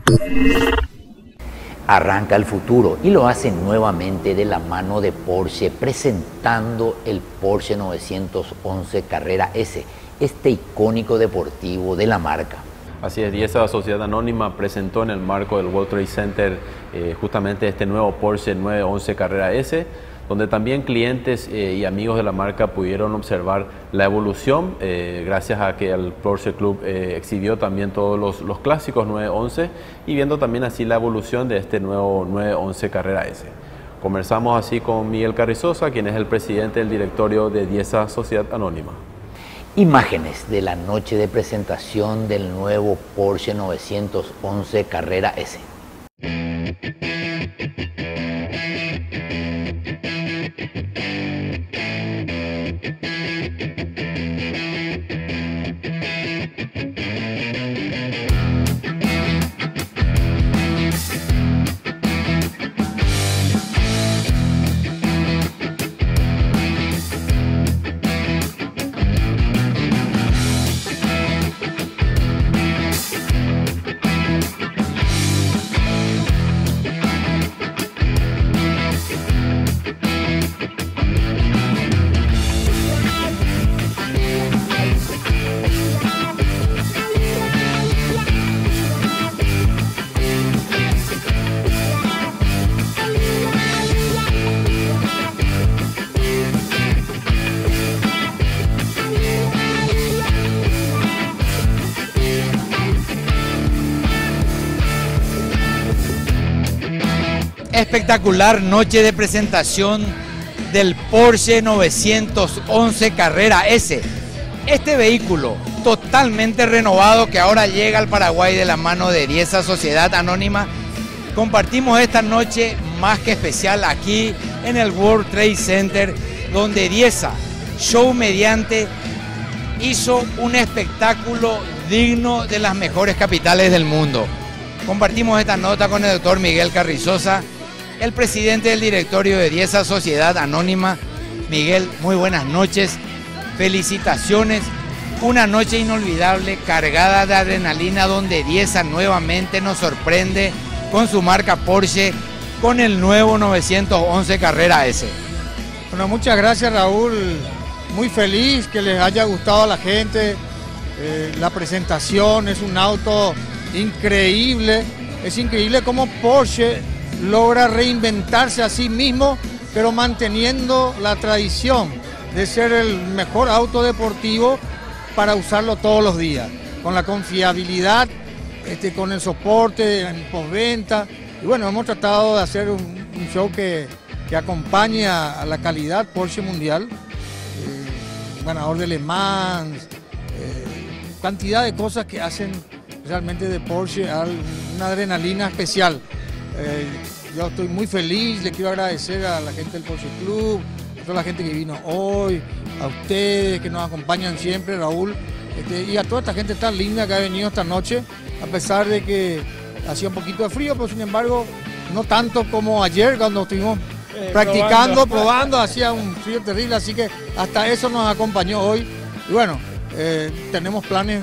Arranca el futuro y lo hace nuevamente de la mano de Porsche, presentando el Porsche 911 Carrera S, este icónico deportivo de la marca. Así es, y esa sociedad anónima presentó en el marco del World Trade Center justamente este nuevo Porsche 911 Carrera S, donde también clientes y amigos de la marca pudieron observar la evolución, gracias a que el Porsche Club exhibió también todos los clásicos 911 y viendo también así la evolución de este nuevo 911 Carrera S. Conversamos así con Miguel Carrizosa, quien es el presidente del directorio de Dieza Sociedad Anónima. Imágenes de la noche de presentación del nuevo Porsche 911 Carrera S. Espectacular noche de presentación del Porsche 911 Carrera S. Este vehículo totalmente renovado que ahora llega al Paraguay de la mano de Dieza Sociedad Anónima. Compartimos esta noche más que especial aquí en el World Trade Center, donde Dieza, show mediante, hizo un espectáculo digno de las mejores capitales del mundo. Compartimos esta nota con el doctor Miguel Carrizosa, el presidente del directorio de Dieza Sociedad Anónima. Miguel, muy buenas noches, felicitaciones, una noche inolvidable, cargada de adrenalina, donde Dieza nuevamente nos sorprende con su marca Porsche, con el nuevo 911 Carrera S. Bueno, muchas gracias, Raúl, muy feliz que les haya gustado a la gente, la presentación, es un auto increíble, es increíble cómo Porsche logra reinventarse a sí mismo, pero manteniendo la tradición de ser el mejor auto deportivo para usarlo todos los días, con la confiabilidad, con el soporte en postventa. Y bueno, hemos tratado de hacer un show que acompañe a la calidad Porsche mundial, ganador de Le Mans, cantidad de cosas que hacen realmente de Porsche una adrenalina especial. Yo estoy muy feliz, le quiero agradecer a la gente del Porsche Club, a toda la gente que vino hoy, a ustedes que nos acompañan siempre, Raúl, y a toda esta gente tan linda que ha venido esta noche, a pesar de que hacía un poquito de frío, pero sin embargo no tanto como ayer cuando estuvimos practicando, probando, hacía un frío terrible, así que hasta eso nos acompañó hoy. Y bueno, tenemos planes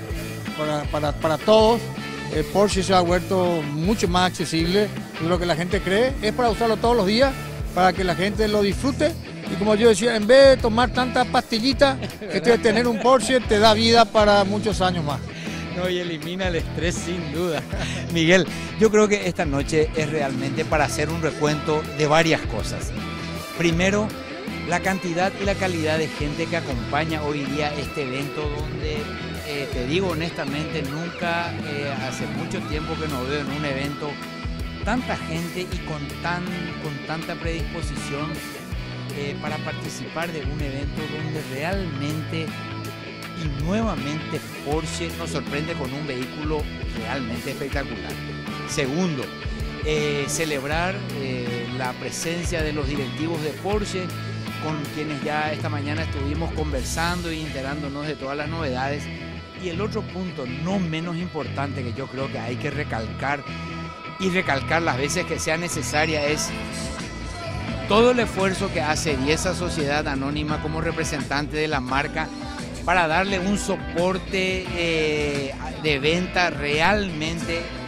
para todos. Porsche se ha vuelto mucho más accesible de lo que la gente cree, es para usarlo todos los días, para que la gente lo disfrute, y como yo decía, en vez de tomar tanta pastillita, tener un Porsche te da vida para muchos años más. No, y elimina el estrés sin duda. Miguel, yo creo que esta noche es realmente para hacer un recuento de varias cosas. Primero, la cantidad y la calidad de gente que acompaña hoy día este evento, donde te digo honestamente, nunca hace mucho tiempo que no veo en un evento tanta gente y con tanta predisposición para participar de un evento donde realmente y nuevamente Porsche nos sorprende con un vehículo realmente espectacular. Segundo, celebrar la presencia de los directivos de Porsche, con quienes ya esta mañana estuvimos conversando y enterándonos de todas las novedades. Y el otro punto, no menos importante, que yo creo que hay que recalcar y recalcar las veces que sea necesaria, es todo el esfuerzo que hace Dieza Sociedad Anónima como representante de la marca para darle un soporte de venta realmente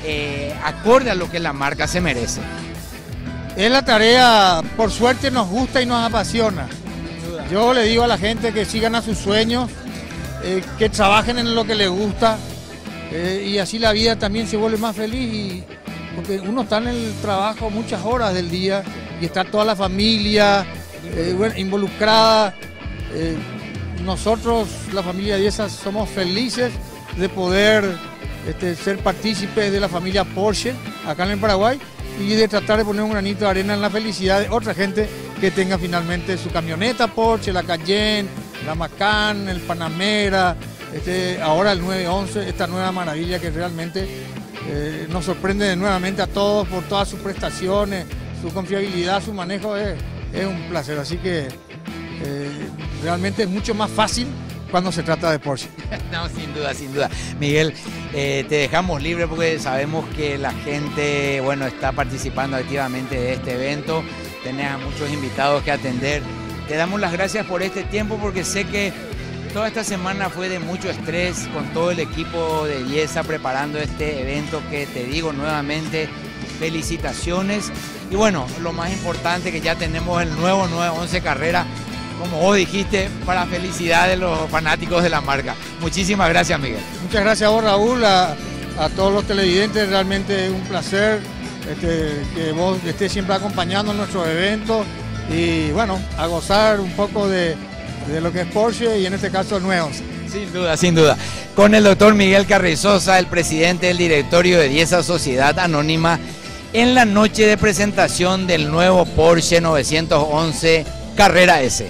acorde a lo que la marca se merece. Es la tarea, por suerte nos gusta y nos apasiona. Yo le digo a la gente que sigan a sus sueños, que trabajen en lo que les gusta, y así la vida también se vuelve más feliz, porque uno está en el trabajo muchas horas del día y está toda la familia involucrada. Nosotros, la familia Dieza, somos felices de poder ser partícipes de la familia Porsche acá en el Paraguay y de tratar de poner un granito de arena en la felicidad de otra gente que tenga finalmente su camioneta Porsche, la Cayenne, la Macan, el Panamera, ahora el 911, esta nueva maravilla que realmente nos sorprende nuevamente a todos por todas sus prestaciones, su confiabilidad, su manejo, es un placer. Así que realmente es mucho más fácil cuando se trata de Porsche. No, sin duda, sin duda. Miguel, te dejamos libre porque sabemos que la gente, bueno, está participando activamente de este evento. Tenés a muchos invitados que atender. Te damos las gracias por este tiempo porque sé que toda esta semana fue de mucho estrés con todo el equipo de Dieza preparando este evento que te digo nuevamente, felicitaciones. Y bueno, lo más importante que ya tenemos el nuevo 911 Carrera, como vos dijiste, para felicidad de los fanáticos de la marca. Muchísimas gracias, Miguel. Muchas gracias a vos, Raúl, a todos los televidentes. Realmente es un placer que vos estés siempre acompañando en nuestros eventos y bueno, a gozar un poco de lo que es Porsche y en este caso el 911. Sin duda, sin duda. Con el doctor Miguel Carrizosa, el presidente del directorio de Dieza Sociedad Anónima, en la noche de presentación del nuevo Porsche 911 Carrera S.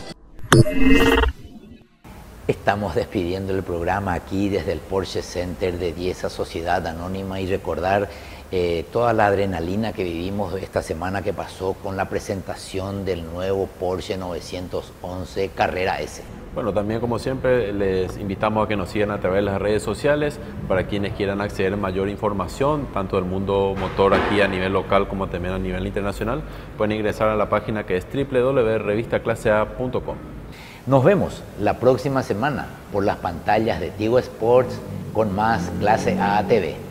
Estamos despidiendo el programa aquí desde el Porsche Center de Dieza Sociedad Anónima y recordar toda la adrenalina que vivimos esta semana que pasó con la presentación del nuevo Porsche 911 Carrera S. Bueno, también como siempre les invitamos a que nos sigan a través de las redes sociales para quienes quieran acceder a mayor información, tanto del mundo motor aquí a nivel local como también a nivel internacional. Pueden ingresar a la página que es www.revistaclasea.com. Nos vemos la próxima semana por las pantallas de Tigo Sports con más Clase A TV.